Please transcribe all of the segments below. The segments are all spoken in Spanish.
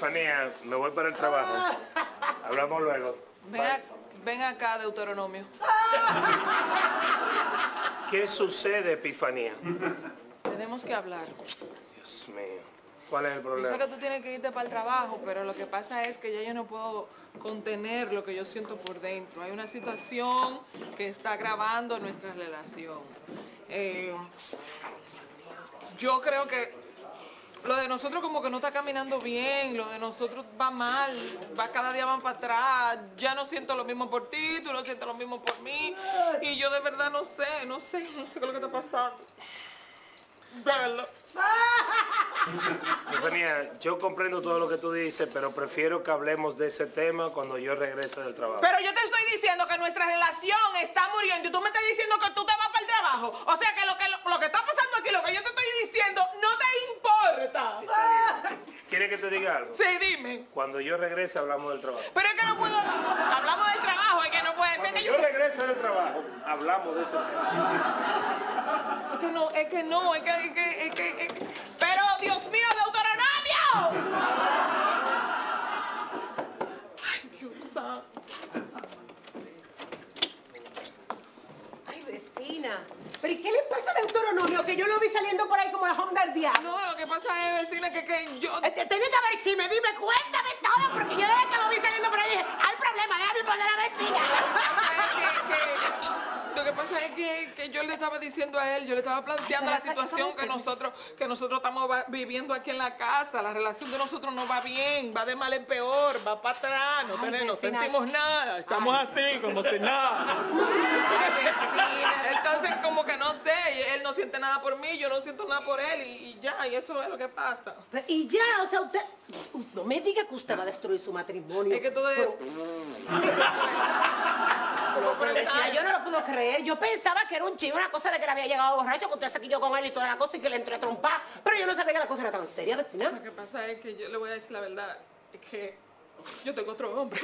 Epifanía, me voy para el trabajo. Hablamos luego. Ven acá, Deuteronomio. ¿Qué sucede, Epifanía? Tenemos que hablar. Dios mío. ¿Cuál es el Yo problema? sé que tú tienes que irte para el trabajo, pero lo que pasa es que ya yo no puedo contener lo que yo siento por dentro. Hay una situación que está agravando nuestra relación. Yo creo que lo de nosotros como que no está caminando bien, lo de nosotros va mal, cada día van para atrás. Ya no siento lo mismo por ti, tú no sientes lo mismo por mí. Y yo de verdad no sé qué es lo que está pasando. Véanlo. Epifanía, yo comprendo todo lo que tú dices, pero prefiero que hablemos de ese tema cuando yo regrese del trabajo. Pero yo te estoy diciendo que nuestra relación está muriendo y tú me estás diciendo que tú te vas para el trabajo. O sea que lo que está pasando aquí, lo que yo te estoy diciendo, no te importa. Está bien. ¿Quieres que te diga algo? Sí, dime. Cuando yo regrese hablamos del trabajo. Pero es que no puedo... Hablamos del trabajo, es que no puede ser Cuando que yo regrese del trabajo, hablamos de ese tema. Es que no. Pero, Dios mío, Deuteronomio. Ay, Dios santo. Ay, vecina. ¿Pero y qué le pasa a Deuteronomio? Que yo lo vi saliendo por ahí como la Honda del diablo. No, lo que pasa es, vecina, que yo... Tiene que haber chisme, dime, cuéntame todo, porque yo desde que lo vi saliendo por ahí dije, hay problema, déjame poner a la vecina. Lo que pasa es que yo le estaba diciendo a él, yo le estaba planteando la situación que nosotros estamos viviendo aquí en la casa. La relación de nosotros no va bien, va de mal en peor, va para atrás, no sentimos nada, estamos así, como si nada. Entonces, como que no sé, él no siente nada por mí, yo no siento nada por él y ya, y eso es lo que pasa. Y ya, o sea, usted... No me diga que usted va a destruir su matrimonio. Es que todo es... Pero vecina, yo no lo puedo creer. Yo pensaba que era un chivo, una cosa de que le había llegado borracho, que usted se quilló con él y toda la cosa y que le entró a trompar. Pero yo no sabía que la cosa era tan seria, vecina. Lo que pasa es que yo le voy a decir la verdad, es que yo tengo otro hombre.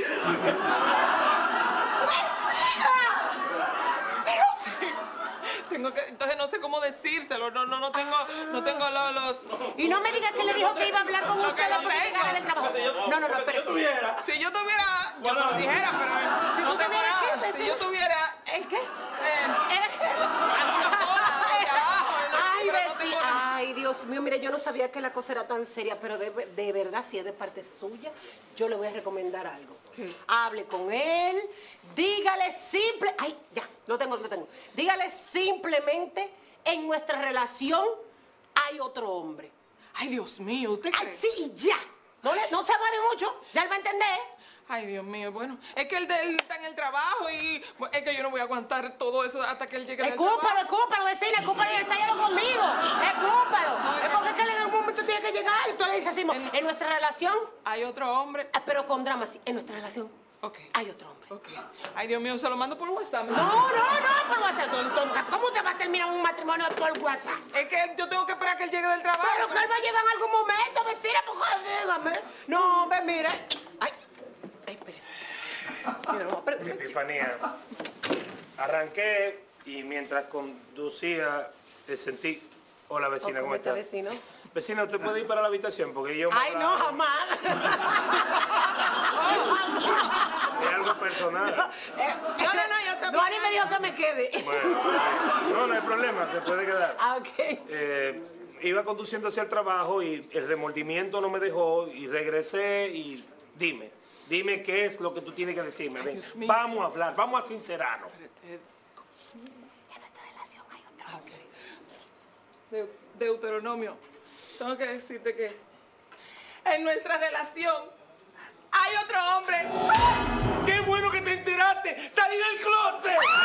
Entonces no sé cómo decírselo, no tengo los... Y no me diga que le dijo que iba a hablar con usted lo después de llegar del trabajo. No, pero Si yo tuviera, yo se lo dijera, pero... Si tú tuvieras qué, Si vecina. yo tuviera... ¿El qué? Ay, vecina. Ay, Dios mío, mire, yo no sabía que la cosa era tan seria, pero de verdad, si es de parte suya, yo le voy a recomendar algo. ¿Qué? Hable con él, dígale simple... Ay, ya, lo tengo. Dígale simplemente, en nuestra relación hay otro hombre. Ay, Dios mío, ¿usted cree? Ay, sí, ya. No se amare mucho, ya él va a entender. Ay, Dios mío, bueno, es que él está en el trabajo y es que yo no voy a aguantar todo eso hasta que él llegue del trabajo. Escúpalo, vecina, escúpalo y ensáyalo conmigo. Escúpalo. Es porque es que él en algún momento tiene que llegar y tú le dices así, en nuestra relación... Hay otro hombre. Pero con drama, sí, en nuestra relación hay otro hombre. Ok. Ay, Dios mío, se lo mando por WhatsApp. No, por WhatsApp. ¿Cómo te va a terminar un matrimonio por WhatsApp? Es que yo tengo que esperar que él llegue del trabajo. Pero que él va a llegar en algún momento, vecina, porque dígame. No, ve, mire. Ay, espérese. Epifanía, arranqué y mientras conducía sentí... Hola, vecina, ¿cómo está? Vecino? Vecina, ¿usted puede ir para la habitación? Porque yo... Ay, no, jamás. Es algo personal. Yo te... No, ni me dijo que me quede. Bueno, no hay problema, se puede quedar. Ah, ok. Iba conduciendo hacia el trabajo y el remordimiento no me dejó y regresé y dime qué es lo que tú tienes que decirme. Ven, vamos a hablar, vamos a sincerarnos. En nuestra relación hay otro hombre. Deuteronomio, tengo que decirte que en nuestra relación hay otro hombre. ¡Qué bueno que te enteraste! ¡Salí del closet!